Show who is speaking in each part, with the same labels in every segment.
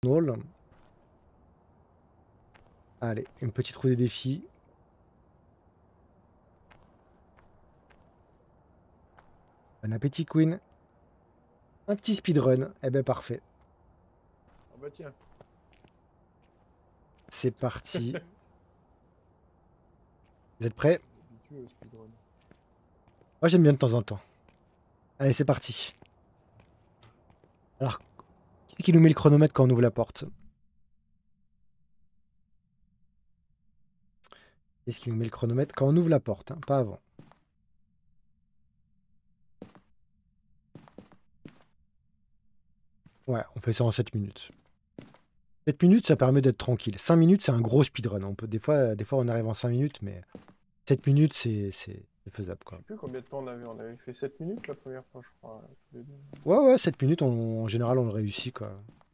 Speaker 1: Nol. Allez, une petite roue des défis. Bon appétit, Queen. Un petit speedrun. Eh ben, parfait.
Speaker 2: Ah bah tiens.
Speaker 1: C'est parti. Vous êtes prêts?
Speaker 2: Habitué au speedrun.
Speaker 1: Moi, j'aime bien de temps en temps. Allez, c'est parti. Alors, qui c'est qui nous met le chronomètre quand on ouvre la porte? Qu'est-ce qui nous met le chronomètre quand on ouvre la porte, hein, pas avant. Ouais, on fait ça en 7 minutes. 7 minutes, ça permet d'être tranquille. 5 minutes, c'est un gros speedrun. On peut, des fois, on arrive en 5 minutes, mais 7 minutes, c'est faisable,
Speaker 2: Je
Speaker 1: quoi.
Speaker 2: sais plus combien de temps on avait. On avait fait 7 minutes la première fois, je crois. Tous les deux.
Speaker 1: Ouais, ouais, 7 minutes, en général, on le réussit, quoi.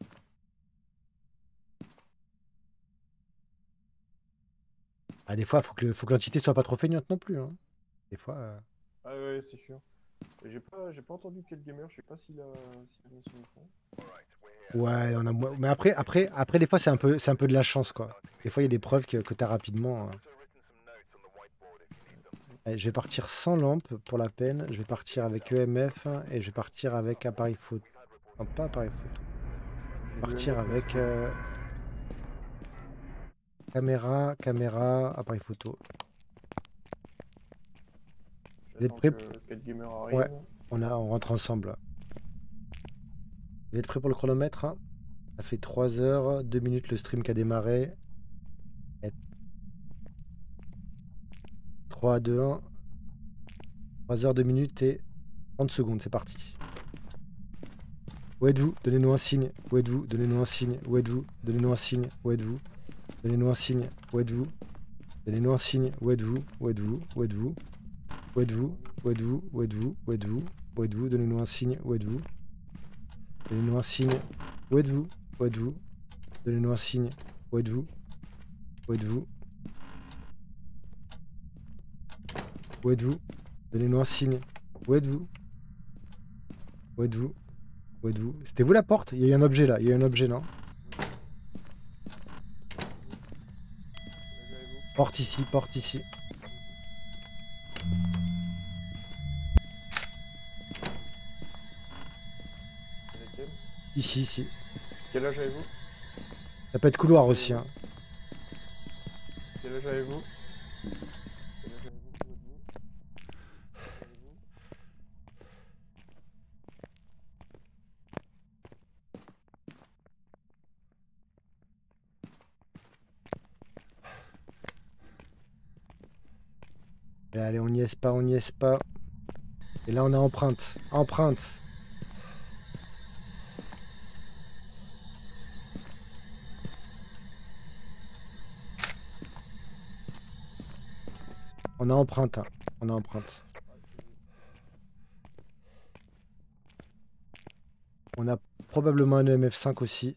Speaker 1: Ah, des fois, faut que l'entité soit pas trop feignante non plus, hein. Des fois...
Speaker 2: Ah ouais, c'est sûr. J'ai pas entendu quel gamer, je sais pas s'il a mis son micro.
Speaker 1: Ouais, on a... mais après, des fois, c'est un peu de la chance, quoi. Des fois, il y a des preuves que tu as rapidement. Allez, je vais partir sans lampe, pour la peine. Je vais partir avec EMF, et je vais partir avec appareil photo. Non, pas appareil photo. Je vais partir avec... caméra, appareil photo. Vous êtes prêts?
Speaker 2: Quel gamer arrive.
Speaker 1: Ouais, on rentre ensemble. Vous êtes prêts pour le chronomètre, hein? Ça fait 3 heures, 2 minutes le stream qui a démarré. Et 3, 2, 1. 3 heures, 2 minutes et 30 secondes, c'est parti. Où êtes-vous? Donnez-nous un signe. Où êtes-vous? Donnez-nous un signe. Où êtes-vous? Donnez-nous un signe. Où êtes-vous? Donnez-nous un signe. Où êtes-vous? Donnez-nous un signe. Où êtes-vous? Où êtes-vous? Où êtes-vous? Où êtes-vous? Où êtes-vous? Où êtes-vous? Où êtes-vous? Où êtes-vous? Donnez-nous un signe. Où êtes-vous? Donnez-nous un signe. Où êtes-vous? Où êtes-vous? Donnez-nous un signe. Où êtes-vous? Où êtes-vous? Où êtes-vous? Donnez-nous un signe. Où êtes-vous? Où êtes-vous? Où êtes-vous? C'était vous la porte? Il y a eu un objet là. Il y a eu un objet, non? Porte ici, porte ici. Ici, ici.
Speaker 2: Quel âge avez-vous?
Speaker 1: Ça peut être couloir aussi, hein.
Speaker 2: Quel âge avez-vous?
Speaker 1: Et allez, on n'y est pas, on n'y est pas. Et là, on a empreinte. Empreinte. On a empreinte, hein. On a empreinte. On a probablement un EMF5 aussi.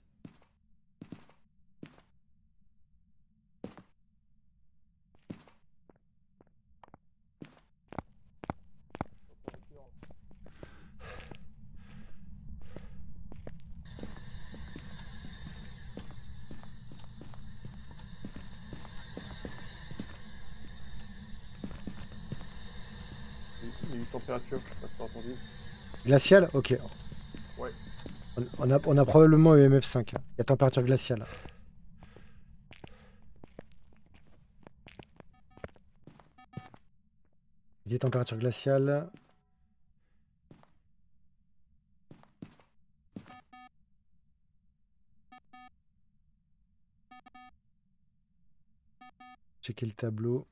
Speaker 2: Il y a une température, je sais pas si t'as entendu.
Speaker 1: Glacial? Ok.
Speaker 2: Ouais.
Speaker 1: On a probablement EMF5. Il y a température glaciale. Il y a température glaciale. Checker le tableau.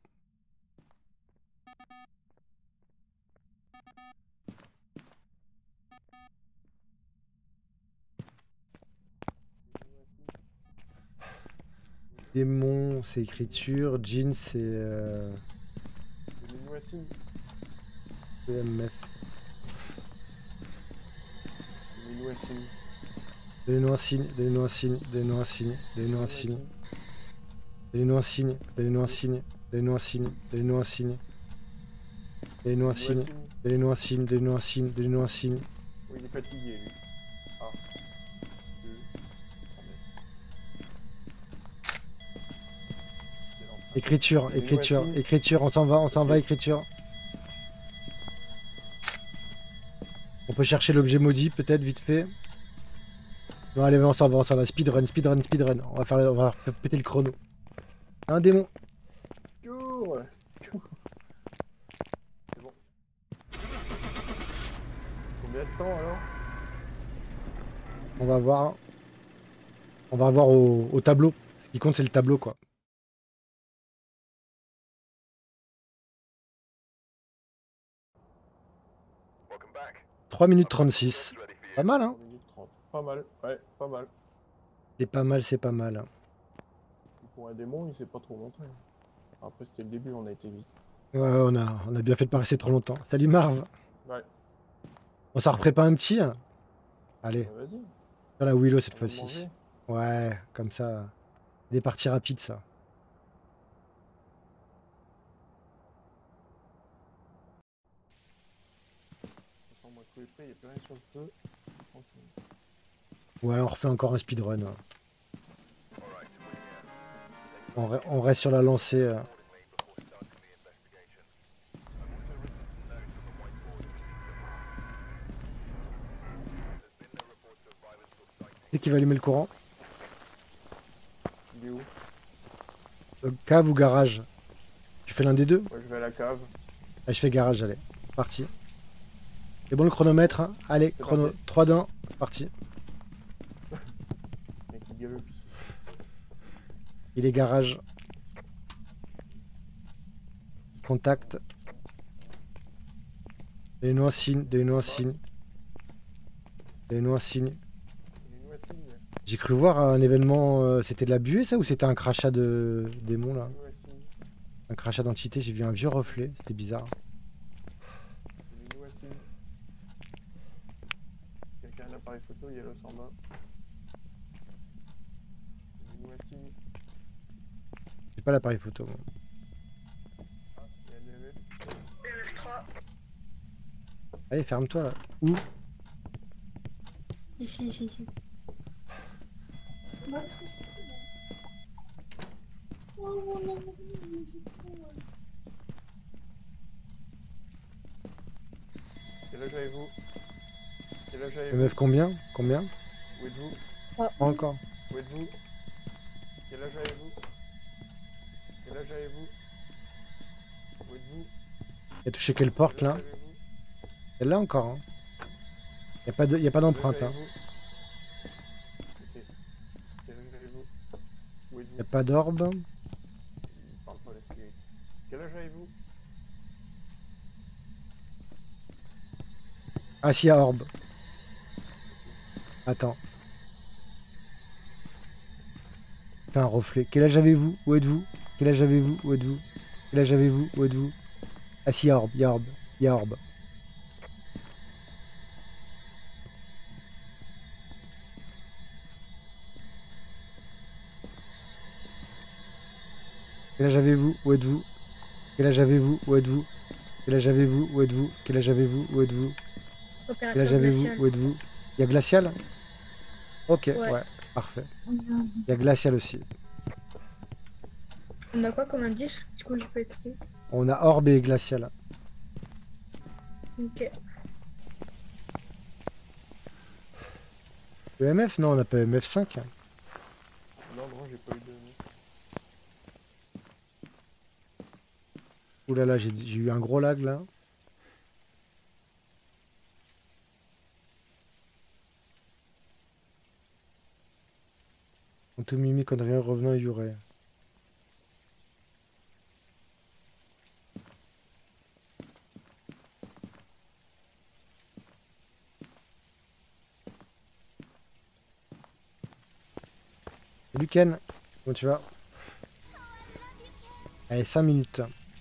Speaker 1: Démon, c'est écriture. Jean, c'est
Speaker 2: Donnez-nous un signe.
Speaker 1: EMF.
Speaker 2: Donnez-nous un signe.
Speaker 1: Donnez-nous un signe, donnez-nous un signe, donnez-nous un signe, donnez-nous un signe. Donnez-nous un signe, donnez-nous un signe, donnez-nous un signe, donnez-nous un signe. Donnez-nous un signe, donnez-nous un signe, donnez-nous un signe, donnez-nous un signe.
Speaker 2: Oui, il est fatigué, lui. Ah.
Speaker 1: Écriture,
Speaker 2: Donnez-nous
Speaker 1: écriture,
Speaker 2: un signe.
Speaker 1: écriture, on s'en va, écriture. On peut chercher l'objet maudit, peut-être, vite fait. Non, allez, on s'en va. Speedrun, speedrun, speedrun. On va péter le chrono. Un démon.
Speaker 2: Cours. C'est bon. Combien de temps alors?
Speaker 1: On va voir. On va voir au tableau. Ce qui compte, c'est le tableau, quoi.
Speaker 3: Welcome back.
Speaker 1: 3 minutes 36. Pas mal, hein?
Speaker 2: 3 minutes 30. Pas mal, ouais, pas mal.
Speaker 1: C'est pas mal, c'est pas mal.
Speaker 2: Pour un démon, il s'est pas trop montré. Après, c'était le début, on a été vite.
Speaker 1: Ouais, on a bien fait de pas rester trop longtemps. Salut Marv.
Speaker 2: Ouais,
Speaker 1: On s'en reprépare pas un petit? Allez,
Speaker 2: vas-y.
Speaker 1: sur la Willow cette
Speaker 2: On va
Speaker 1: fois-ci.
Speaker 2: manger.
Speaker 1: Ouais, comme ça. Des parties rapides, ça.
Speaker 2: De toute façon, moi, tout est prêt, il n'y a plus rien sur le feu. Tranquille.
Speaker 1: Ouais, on refait encore un speedrun.
Speaker 3: All right, we're here.
Speaker 1: On reste sur la lancée.
Speaker 3: Accordingly before starting the investigation. I've also written some notes on the whiteboard. There's been no reports of violence or sightings.
Speaker 1: C'est qui va allumer le courant?
Speaker 2: Il est où?
Speaker 1: Cave ou garage? Tu fais l'un des deux?
Speaker 2: Moi, je vais à la cave.
Speaker 1: Allez, je fais garage, allez. Parti. C'est bon le chronomètre, hein? Allez,
Speaker 2: C'est
Speaker 1: chrono.
Speaker 2: parti.
Speaker 1: 3 2 1, c'est parti.
Speaker 2: Mec, il galope ici.
Speaker 1: Il est garage. Contact. Donnez-nous un signe, donnez-nous un signe. Donnez-nous un signe.
Speaker 2: Il est où, Asim?
Speaker 1: J'ai cru voir un événement, c'était de la buée ça ou c'était un crachat de démon là?
Speaker 2: Il est où, Asim?
Speaker 1: Un crachat d'entité, j'ai vu un vieux reflet, c'était bizarre.
Speaker 2: Il est où, Asim? Quelqu'un a un appareil photo, il y a l'os en bas. Il est où, Asim?
Speaker 1: J'ai pas l'appareil photo. Moi.
Speaker 2: Ah, il y a un EMF.
Speaker 4: EMF3.
Speaker 1: Allez, ferme-toi là. Où?
Speaker 4: Ici.
Speaker 2: Quel âge avez-vous? Quel âge
Speaker 1: Le
Speaker 2: avez-vous?
Speaker 1: meuf combien? Combien?
Speaker 2: Où êtes-vous?
Speaker 1: Pas encore.
Speaker 2: Où êtes-vous? Quel âge avez-vous? Quel âge avez-vous? Où êtes-vous?
Speaker 1: Il a touché quelle porte
Speaker 2: Quel âge
Speaker 1: là?
Speaker 2: avez-vous?
Speaker 1: Celle-là encore. Hein. Y a pas
Speaker 2: Quel âge
Speaker 1: d'empreinte. Hein.
Speaker 2: avez-vous? Ok. Quel âge avez-vous? Où êtes-vous?
Speaker 1: Y a pas d'orbe.
Speaker 2: Il parle pas l'esprit. Quel âge avez-vous?
Speaker 1: Ah si, y a orbe. Attends. Putain, un reflet. Quel âge avez-vous? Où êtes-vous? Quel âge avez-vous? Où êtes-vous? Quel âge avez-vous? Où êtes-vous? Ah si, y a orbe, y a orbe, y a orbe. Quel âge avez-vous? Où êtes-vous? Quel âge avez-vous? Où êtes-vous? Quel âge avez-vous? Où êtes-vous? Quel âge avez-vous? Où êtes-vous? Quel âge
Speaker 4: Opérateur
Speaker 1: avez-vous?
Speaker 4: glacial.
Speaker 1: Où êtes-vous? Il y a glacial? Ok,
Speaker 4: Ouais.
Speaker 1: ouais, parfait. Il y a glacial aussi.
Speaker 4: On a quoi comme indice? Parce que du coup, j'ai pas écouté.
Speaker 1: On a orbe et glacial.
Speaker 4: Ok.
Speaker 1: EMF? Non, on n'a pas EMF5.
Speaker 2: Non, j'ai pas eu de.
Speaker 1: Ouh là là, j'ai eu un gros lag là. Tout mimi connerie revenant Yuré. Salut Ken, comment tu vas? Allez, 5 minutes.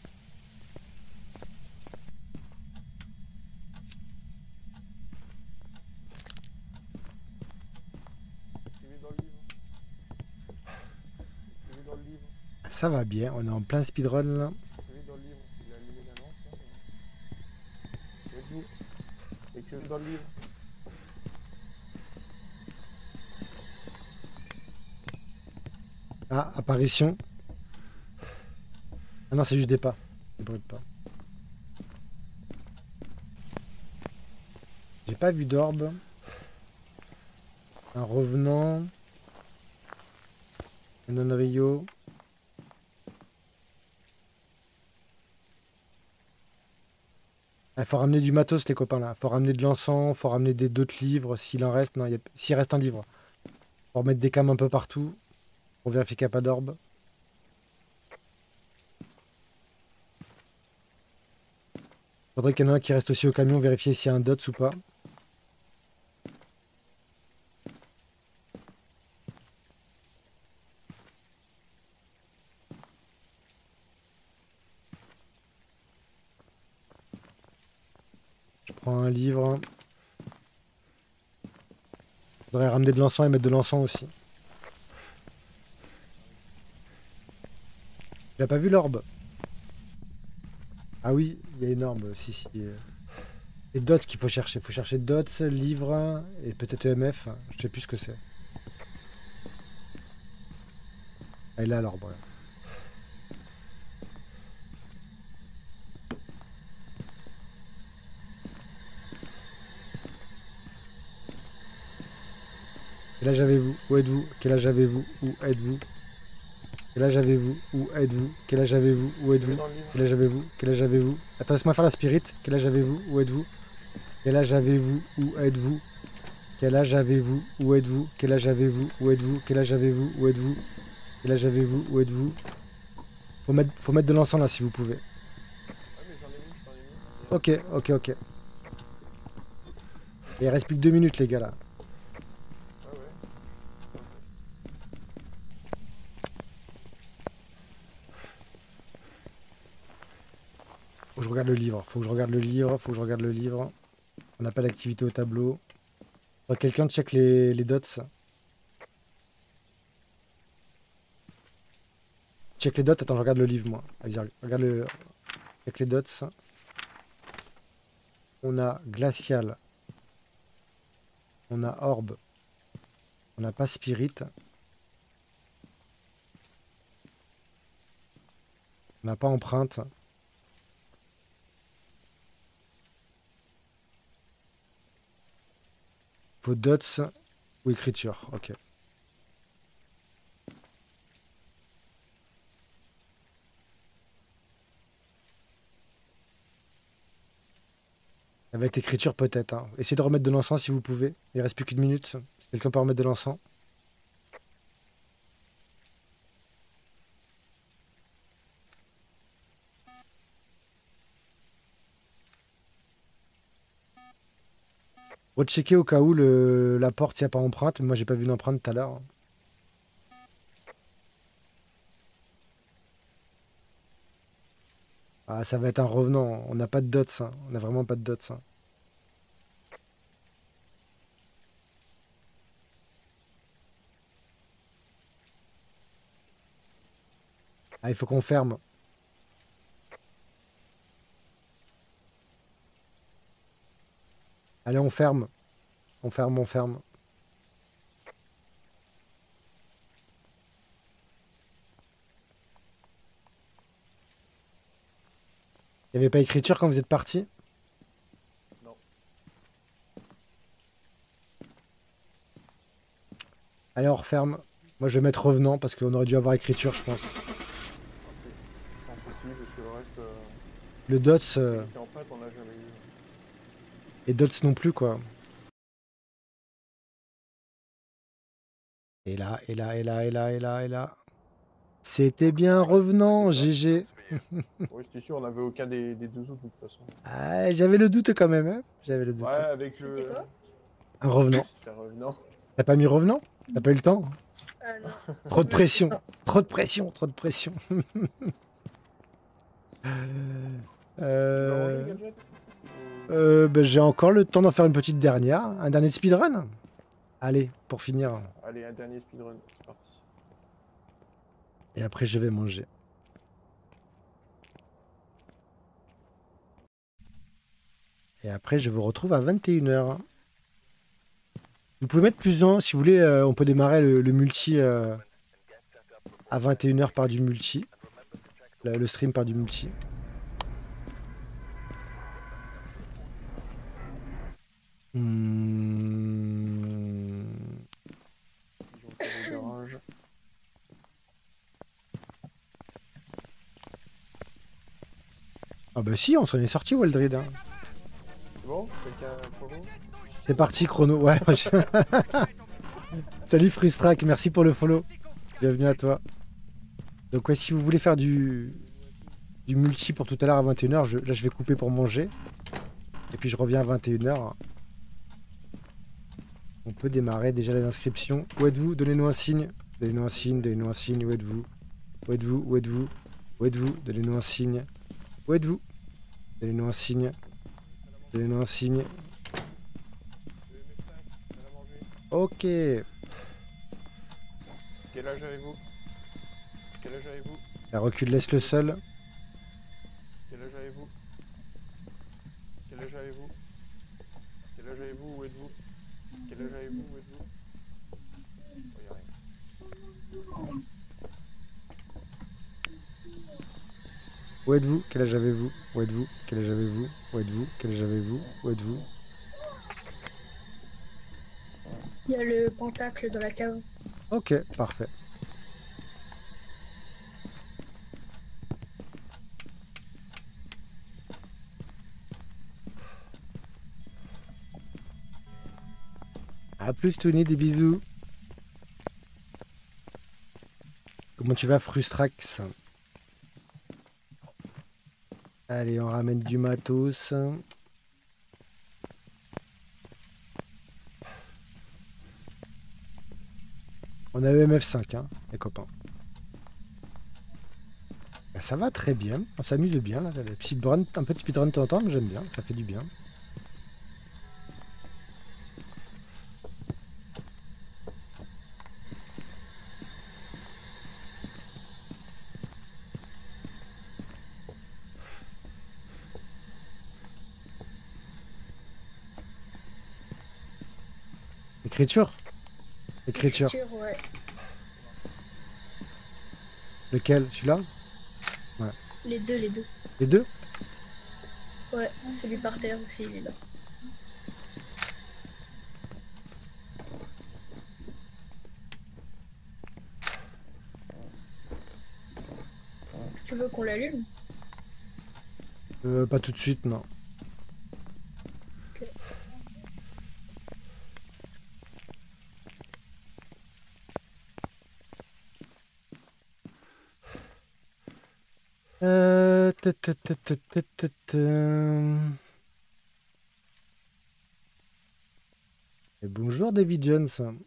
Speaker 2: Écrivez dans le livre. Écrivez dans le livre.
Speaker 1: Ça va bien, on est en plein speedrun là.
Speaker 2: Écrivez dans le livre. Il a allumé la lampe. Là. Où êtes-vous? Écrivez dans le livre.
Speaker 1: Ah, apparition. Ah non, c'est juste des pas. Des bruits de pas. J'ai pas vu d'orbe. Un revenant. Un non-rio. Il faut ramener du matos, les copains, là. Faut ramener de l'encens, faut ramener d'autres livres, s'il en reste. Non, s'il reste un livre. Faut remettre des cams un peu partout. Pour vérifier qu'il n'y a pas d'orbe. Faudrait qu'il y en ait un qui reste aussi au camion, vérifier s'il y a un dots ou pas. Je prends un livre. Faudrait ramener de l'encens et mettre de l'encens aussi. Il a pas vu l'orbe? Ah oui, il y a une orbe, si. Et dots qu'il faut chercher. Il faut chercher dots, livre et peut-être EMF. Je sais plus ce que c'est. Ah, il est là l'orbe. Ouais. Quel âge avez-vous? Où êtes-vous? Quel âge avez-vous? Où êtes-vous? Quel âge avez-vous? Où êtes-vous? Quel âge avez-vous? Où êtes-vous?
Speaker 2: Dans le livre.
Speaker 1: Quel âge avez-vous? Quel âge avez-vous? Attends, laisse-moi faire la spirit. Quel âge avez-vous? Où êtes-vous? Quel âge avez-vous? Où êtes-vous? Quel âge avez-vous? Où êtes-vous? Quel âge avez-vous? Où êtes-vous? Quel âge avez-vous? Où êtes-vous? Quel âge avez-vous? Où êtes-vous? Faut mettre de l'encens là si vous pouvez.
Speaker 2: Ah, mais j'en ai mis, j'en ai mis.
Speaker 1: Ok. Et il reste plus que 2 minutes les gars là.
Speaker 2: Ouais, ouais.
Speaker 1: Faut que je regarde le livre. Faut que je regarde le livre. On n'a pas d'activité au tableau. Faudrait que quelqu'un check les dots. Check les dots. Attends, je regarde le livre moi. Vas-y, regarde le. Check les dots. On a glacial. On a orbe. On n'a pas spirit. On n'a pas empreinte. Faut dots ou écriture. Ok. Ça va être écriture peut-être. Hein. Essayez de remettre de l'encens si vous pouvez. Il reste plus qu'une minute. Si quelqu'un peut remettre de l'encens. Rechecker au cas où la porte s'il n'y a pas empreinte. Moi j'ai pas vu d'empreinte tout à l'heure. Ah ça va être un revenant. On n'a pas de dots. Hein. On n'a vraiment pas de dots. Hein. Ah il faut qu'on ferme. Allez on ferme. On ferme. Il n'y avait pas écriture quand vous êtes parti?
Speaker 2: Non.
Speaker 1: Allez on referme. Moi je vais mettre revenant parce qu'on aurait dû avoir écriture je pense.
Speaker 2: Ok. C'est impossible parce que le reste.
Speaker 1: Le dots
Speaker 2: Qui en fait, on n'a jamais eu.
Speaker 1: et dots non plus quoi. Et là. C'était bien revenant, GG.
Speaker 2: Oui, j'étais sûr, on n'avait aucun des deux autres de toute façon.
Speaker 1: Ah, j'avais le doute quand même, hein. J'avais le doute.
Speaker 2: Ouais, avec
Speaker 4: C'était quoi?
Speaker 1: Un revenant.
Speaker 2: C'était un revenant.
Speaker 1: T'as pas mis revenant? T'as pas eu le temps?
Speaker 4: Non.
Speaker 1: Trop de pression. Trop de pression.
Speaker 2: Tu veux manger, Gadget
Speaker 1: Bah, j'ai encore le temps d'en faire une petite dernière. Un dernier speedrun. Allez, pour finir.
Speaker 2: Allez, un dernier speedrun, c'est parti.
Speaker 1: Et après, je vais manger. Et après, je vous retrouve à 21h. Vous pouvez mettre plus dans, si vous voulez, on peut démarrer le multi à 21h par du multi. le stream par du multi. Hmm.
Speaker 2: Ils ont fait le garage.
Speaker 1: Ah bah si, on s'en est sorti, Waldrid. Hein.
Speaker 2: C'est bon? Quelqu'un a un chrono?
Speaker 1: C'est parti, chrono. Ouais. Salut Frustrack, merci pour le follow. Bienvenue à toi. Donc ouais, si vous voulez faire du multi pour tout à l'heure à 21h, là je vais couper pour manger. Et puis je reviens à 21h. On peut démarrer déjà les inscriptions. Où êtes-vous? Donnez-nous un signe. Donnez-nous un signe, donnez-nous un signe. Où êtes-vous? Où êtes-vous? Où êtes-vous? Où êtes-vous? Donnez-nous un signe. Où êtes-vous? Donnez-nous un signe. Donnez-nous un signe. Ok.
Speaker 2: Quel âge avez-vous? Quel âge avez-vous?
Speaker 1: La recule laisse le seul.
Speaker 2: Quel âge avez-vous? Quel âge avez-vous? Quel âge avez-vous? Où êtes-vous? Quel âge avez-vous? Où êtes-vous? Oh, y a rien.
Speaker 1: Où êtes-vous? Quel âge avez-vous? Où êtes-vous? Quel âge avez-vous? Où êtes-vous? Quel âge avez-vous? Où êtes-vous?
Speaker 4: Il y a le pentacle dans la cave.
Speaker 1: Ok, parfait. A plus Tony, des bisous. Comment tu vas, Frustrax? Allez, on ramène du matos. On a EMF5, hein, les copains. Ben, ça va très bien, on s'amuse bien. Là. Un petit speedrun de temps en temps, mais j'aime bien, ça fait du bien. Écriture. Écriture.
Speaker 4: Ouais.
Speaker 1: Lequel? Celui-là?
Speaker 4: Les deux, les deux.
Speaker 1: Les deux?
Speaker 4: Ouais, celui par terre aussi, il est là. Tu veux qu'on l'allume?
Speaker 1: Pas tout de suite, non.
Speaker 4: Ok. Et bonjour David Jones.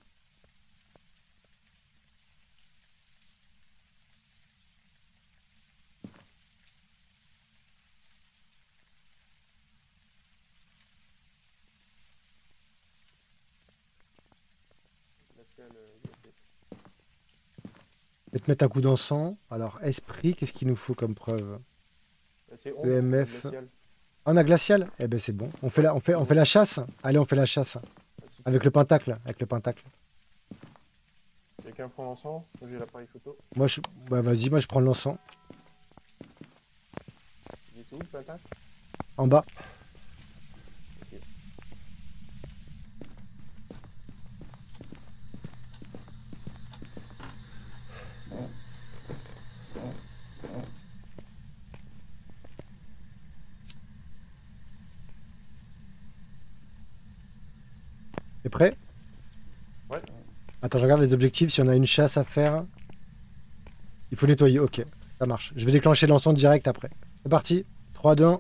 Speaker 4: Je vais te mettre un coup d'encens. Alors, esprit, qu'est-ce qu'il nous faut comme preuve?
Speaker 2: C'est
Speaker 1: EMF.
Speaker 2: glacial.
Speaker 1: Ah, on a glacial? Eh ben c'est bon. On fait la chasse. Allez, on fait la chasse. Avec le pentacle. Avec le pentacle.
Speaker 2: Quelqu'un prend l'encens? J'ai l'appareil photo.
Speaker 1: Moi, bah, vas-y, moi je prends l'encens.
Speaker 2: Il est où le pentacle?
Speaker 1: En bas.
Speaker 2: Ok.
Speaker 1: T'es prêt?
Speaker 2: Ouais.
Speaker 1: Attends, je regarde les objectifs. Si on a une chasse à faire. Il faut nettoyer. Ok, ça marche. Je vais déclencher l'encens direct après. C'est parti. 3, 2, 1.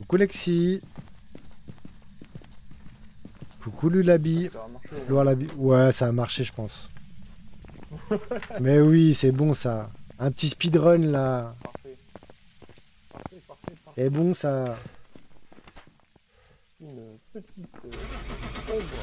Speaker 1: Coucou Lexi. Coucou Lulabi.
Speaker 2: Ça va marcher au moins.
Speaker 1: Loire Labi. Ouais, ça a marché, je pense. Mais oui, c'est bon ça. Un petit speedrun là.
Speaker 2: Parfait. Parfait, parfait, parfait.
Speaker 1: C'est bon ça.
Speaker 2: Une petite ombre.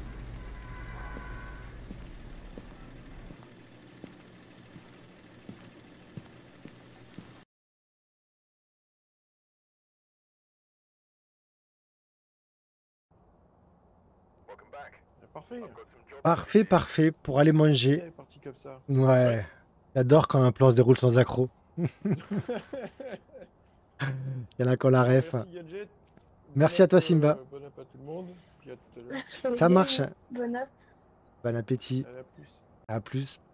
Speaker 3: Welcome back.
Speaker 2: Parfait.
Speaker 3: I've got some jobs.
Speaker 1: Parfait, parfait. Pour aller
Speaker 2: Elle
Speaker 1: manger.
Speaker 2: est partie comme ça.
Speaker 1: Ouais. J'adore quand un plan se déroule sans accroc. Il y en a quand la ref.
Speaker 2: Merci Gadget.
Speaker 1: Merci à toi, Simba.
Speaker 2: Bon app à tout le monde. Puis à tout à l'heure.
Speaker 1: Ça marche.
Speaker 5: Bon app.
Speaker 1: Bon appétit.
Speaker 2: À la plus.
Speaker 1: À plus.